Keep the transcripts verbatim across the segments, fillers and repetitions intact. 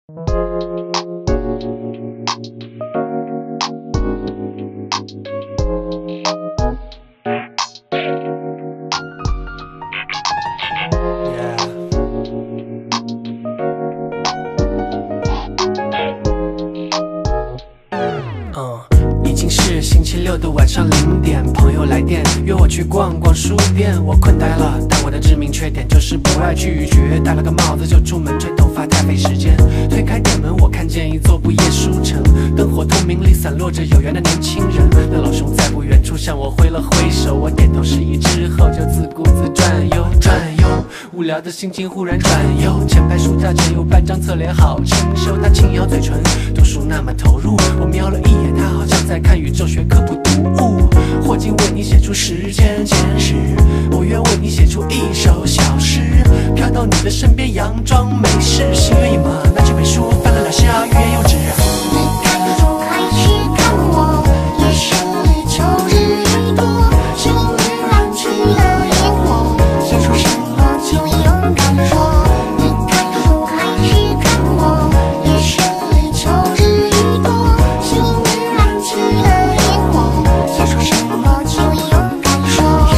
是星期六的晚上零点，朋友来电约我去逛逛书店，我困呆了，但我的致命缺点就是不爱拒绝，戴了个帽子就出门，吹头发太费时间。推开店门，我看见一座不夜书城，灯火通明里散落着有缘的年轻人。那老兄在不远处向我挥了挥手，我点头示意之后就自顾自转悠转悠，无聊的心情忽然转悠。前排书架前有半张侧脸好清秀，他轻咬嘴唇，读书那么投入。我瞄了一眼，他好像在看宇宙学科普读物。霍金为你写出时间简史，我愿为你写出一首小诗，飘到你的身边，佯装没事。心愿一马，拿起本书翻了两下，欲言又止。 你看书还是看我？夜深里秋日已多，心里燃起了烟火，写出什么就勇敢说。你看书还是看我？夜深里秋日已多，心里燃起了烟火，写出什么就勇敢说。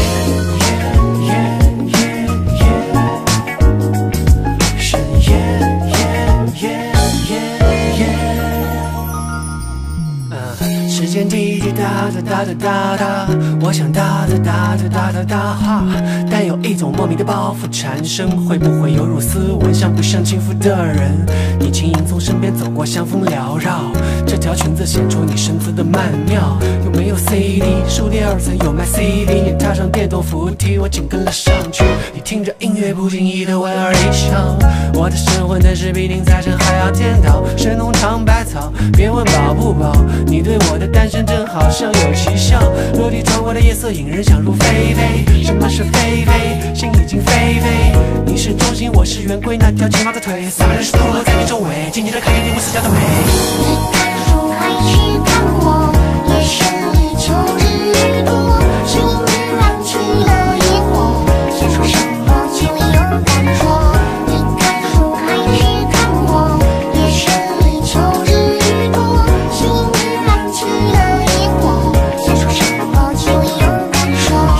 时间滴滴答答答答答答，我想答答答答答答答哈，但有一种莫名的包袱缠身，会不会有如斯文，像不像轻浮的人？你轻盈从身边走过，香风缭绕，这条裙子显出你身姿的曼妙。有没有 C D？ 书店二层有卖 C D， 你踏上电动扶梯，我紧跟了上去。你听着音乐，不经意的莞尔一笑。我的神魂但是比宁财神还要颠倒，神农尝百草，别问饱不饱。你对我的单身真好像有奇效，落地窗外的夜色引人想入非非。什么是非非？心已经飞飞。你是中心，我是圆规，那条金毛的腿，三百六十度落在你周围，静静的看见你无死角的美。 你看书还是看我？夜深里秋日已多，心里燃起了烟火，写出什么就勇敢说。你看书还是看我？夜深里秋日已多，心里燃起了烟火，写出什么就勇敢说。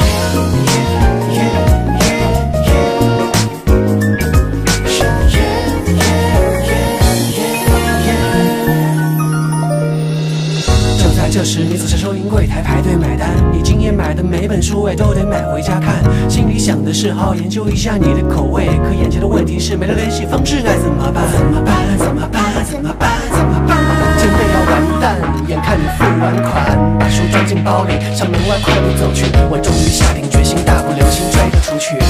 就在这时，你走向收银柜台排队买单，你今夜买的每本书我都得买回家看，心里想的是好好研究一下你的口味，可眼前的问题是没了联系方式，该怎么办？怎么办？怎么办？怎么办？怎么办？真的要完蛋！眼看你付完款，把书装进包里，向门外快步走去，我终于下定决心，大步流星追了出去。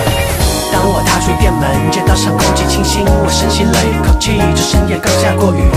当我踏出店门，街道上空气清新，我深吸了一口气，这深夜刚下过雨，